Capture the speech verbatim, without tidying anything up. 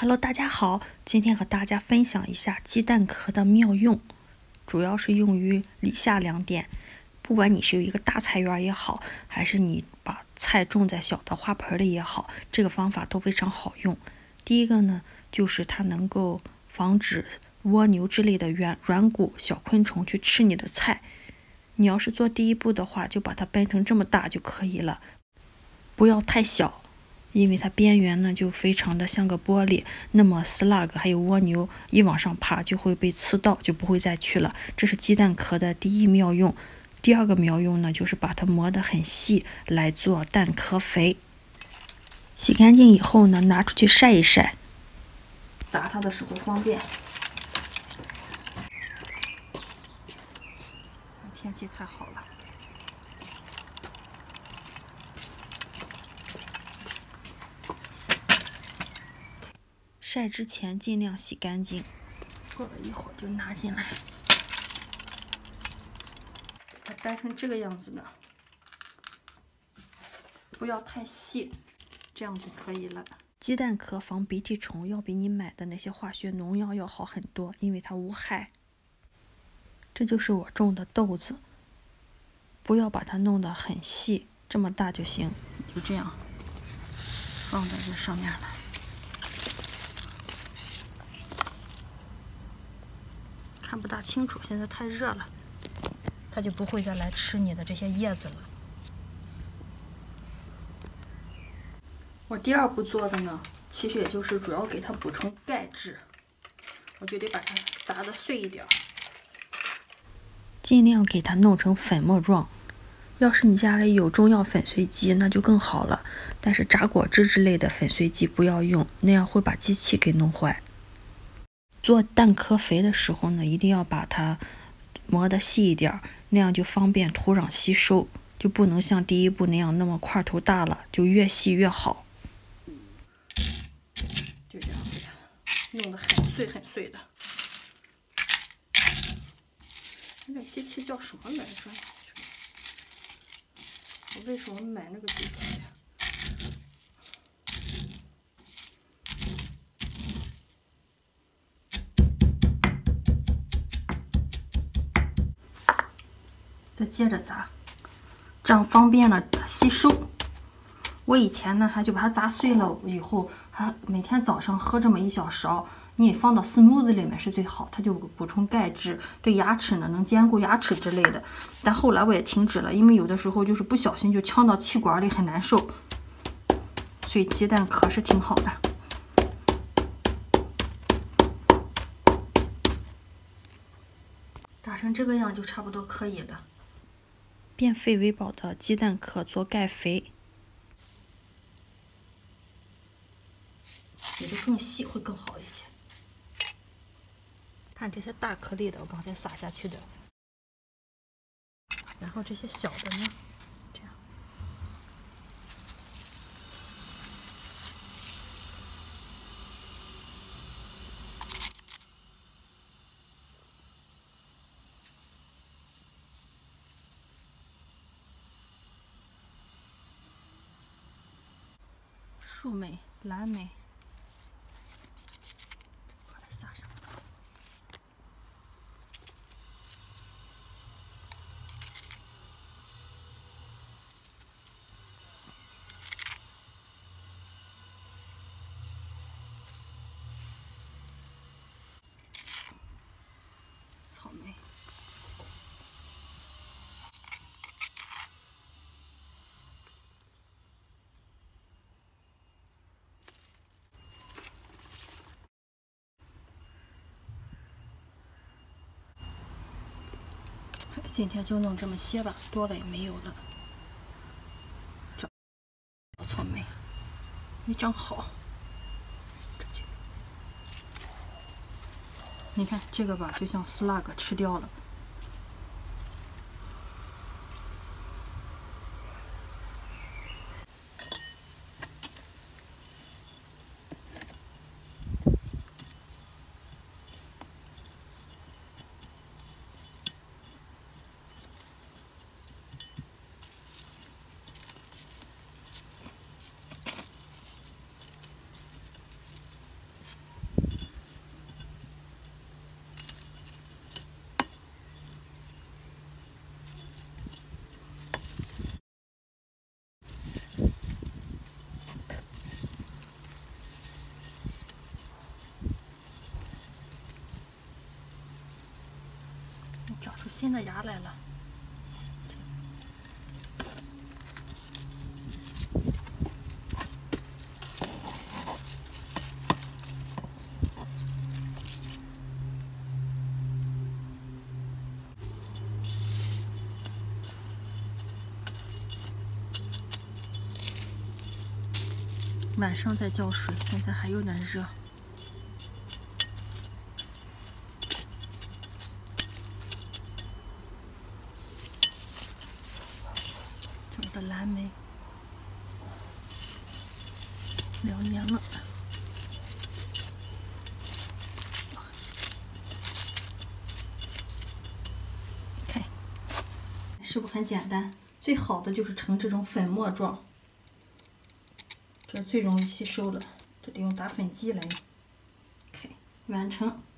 Hello，大家好，今天和大家分享一下鸡蛋壳的妙用，主要是用于以下两点。不管你是有一个大菜园也好，还是你把菜种在小的花盆里也好，这个方法都非常好用。第一个呢，就是它能够防止蜗牛之类的软软骨小昆虫去吃你的菜。你要是做第一步的话，就把它掰成这么大就可以了，不要太小。因为它边缘呢就非常的像个玻璃，那么 slug 还有蜗牛一往上爬就会被刺到，就不会再去了。这是鸡蛋壳的第一妙用。第二个妙用呢，就是把它磨得很细来做蛋壳肥。洗干净以后呢，拿出去晒一晒，砸它的时候方便。天气太好了。晒之前尽量洗干净，过了一会儿就拿进来，它掰成这个样子呢，不要太细，这样就可以了。鸡蛋壳防鼻涕虫要比你买的那些化学农药要好很多，因为它无害。这就是我种的豆子，不要把它弄得很细，这么大就行，就这样放在这上面来。看不大清楚，现在太热了，它就不会再来吃你的这些叶子了。我第二步做的呢，其实也就是主要给它补充钙质，我就得把它砸得碎一点，尽量给它弄成粉末状。要是你家里有中药粉碎机，那就更好了，但是榨果汁之类的粉碎机不要用，那样会把机器给弄坏。做蛋壳肥的时候呢，一定要把它磨得细一点，那样就方便土壤吸收，就不能像第一步那样那么块头大了，就越细越好。就这样给它弄得很碎很碎的。那个机器叫什么来着？我为什么买那个机器？再接着砸，这样方便了它吸收。我以前呢，还就把它砸碎了以后，还每天早上喝这么一小勺，你也放到 smoothie 里面是最好，它就补充钙质，对牙齿呢能坚固牙齿之类的。但后来我也停止了，因为有的时候就是不小心就呛到气管里，很难受。所以鸡蛋壳是挺好的。打成这个样就差不多可以了。变废为宝的鸡蛋壳做钙肥，有的更细会更好一些。看这些大颗粒的，我刚才撒下去的，然后这些小的呢，这样。树莓、蓝莓，快撒上。草莓。今天就弄这么些吧，多了也没有了。这草莓没长好，你看这个吧，就像 slug 吃掉了。 新的芽来了。晚上再浇水，现在还有点热。这儿的蓝莓两年了，看，是不是很简单？最好的就是成这种粉末状。 这最容易吸收的，这得用打粉机来。OK， 完成。